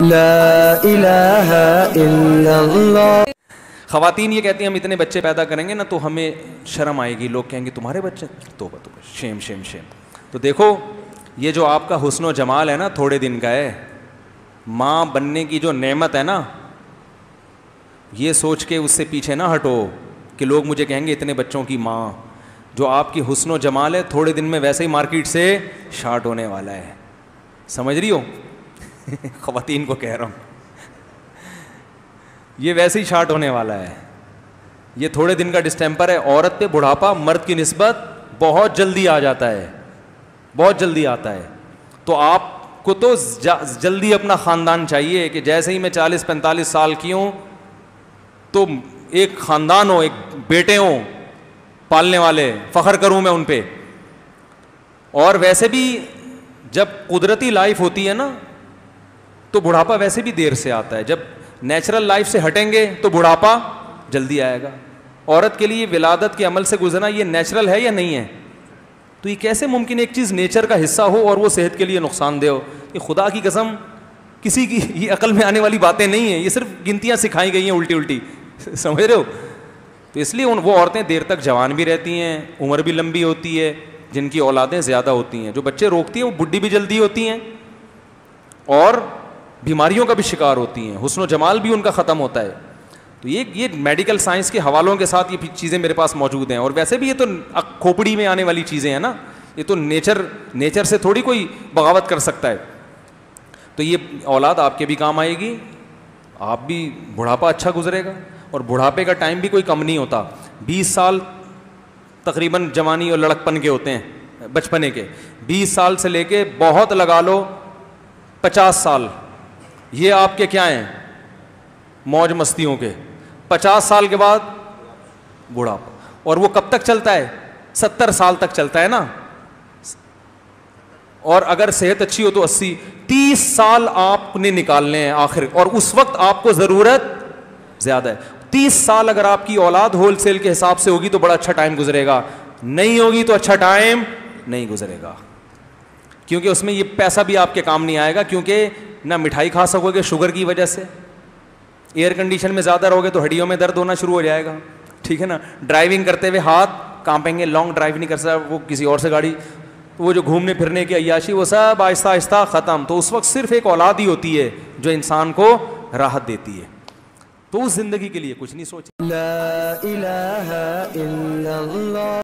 لا الہ الا اللہ. خواتین یہ کہتی ہیں ہم اتنے بچے پیدا کریں گے نا تو ہمیں شرم آئے گی, لوگ کہیں گے تمہارے بچے, توبہ توبہ, شیم شیم شیم. تو دیکھو یہ جو آپ کا حسن و جمال ہے نا تھوڑے دن کا ہے, ماں بننے کی جو نعمت ہے نا یہ سوچ کے اس سے پیچھے نہ ہٹو کہ لوگ مجھے کہیں گے اتنے بچوں کی ماں. جو آپ کی حسن و جمال ہے تھوڑے دن میں ویسے ہی مارکیٹ سے شارٹ ہونے والا ہے, سمجھ رہی ہو؟ خواتین کو کہہ رہا ہوں یہ ویسے ہی شارٹ ہونے والا ہے, یہ تھوڑے دن کا ڈسٹیمپر ہے. عورت پہ بڑھاپا مرد کی نسبت بہت جلدی آ جاتا ہے, بہت جلدی آتا ہے. تو آپ کو تو جلدی اپنا خاندان چاہیے کہ جیسے ہی میں 40-45 سال کی ہوں تو ایک خاندان ہو, ایک بیٹے ہوں پالنے والے, فخر کروں میں ان پہ. اور ویسے بھی جب قدرتی لائف ہوتی ہے نا تو بڑھاپا ویسے بھی دیر سے آتا ہے. جب نیچرل لائف سے ہٹیں گے تو بڑھاپا جلدی آئے گا. عورت کے لیے ولادت کے عمل سے گزرنا یہ نیچرل ہے یا نہیں ہے؟ تو یہ کیسے ممکن ایک چیز نیچر کا حصہ ہو اور وہ صحت کے لیے نقصان دہ ہو؟ یہ خدا کی قسم کسی کی یہ عقل میں آنے والی باتیں نہیں ہیں, یہ صرف گنتیاں سکھائی گئی ہیں الٹی الٹی, سمجھ رہے ہو؟ تو اس لیے وہ عورتیں دیر تک جوان بھی رہتی ہیں, عمر بھی لمبی ہوتی ہے, جن کی اولادیں زیادہ ہوتی ہیں. جو بچے روکتی ہیں وہ بڈھی بھی جلدی ہوتی ہیں اور بیماریوں کا بھی شکار ہوتی ہیں, حسن و جمال بھی ان کا ختم ہوتا ہے. تو یہ میڈیکل سائنس کے حوالوں کے ساتھ یہ چیزیں میرے پاس موجود ہیں. اور ویسے بھی یہ تو کھوپڑی میں آنے والی چیزیں ہیں نا, یہ تو نیچر سے تھوڑی کوئی بغاوت کر سکتا ہے. تو یہ اولاد آپ کے بھی کام آئے گی, آپ بھی بڑھاپا اچھا گزرے گا. اور بڑھاپے کا ٹائم بھی کوئی کم نہیں ہوتا. 20 سال تقریباً جوانی اور لڑکپن کے ہوتے ہیں, بچپنے کے. 20 سال سے لے کے بہت لگا لو 50 سال, یہ آپ کے کیا ہیں, موج مستیوں کے. 50 سال کے بعد بڑھاپا, اور وہ کب تک چلتا ہے؟ 70 سال تک چلتا ہے نا. اور اگر صحت اچھی ہو تو 80. 30 سال آپ نے نکالنے ہیں آخر, اور اس وقت آپ کو ضرورت زیادہ ہے. 30 سال اگر آپ کی اولاد ہول سیل کے حساب سے ہوگی تو بڑا اچھا ٹائم گزرے گا, نہیں ہوگی تو اچھا ٹائم نہیں گزرے گا, کیونکہ اس میں یہ پیسہ بھی آپ کے کام نہیں آئے گا. کیونکہ نہ مٹھائی کھا سکو گے شوگر کی وجہ سے, ایئر کنڈیشن میں زیادہ رہو گے تو ہڈیوں میں درد ہونا شروع ہو جائے گا, ٹھیک ہے نا. ڈرائیونگ کرتے ہوئے ہاتھ کانپیں گے, لانگ ڈرائیو نہیں کر سکتا وہ کسی اور سے گاڑی, وہ جو گھومنے پھرنے کی عیاشی وہ سب آہستہ آہستہ ختم. تو اس وقت صرف ایک اولاد ہی ہوتی ہے جو انسان کو راحت دیتی ہے. تو اس زندگی کے لیے کچھ نہیں سوچ. لا الہ الا اللہ.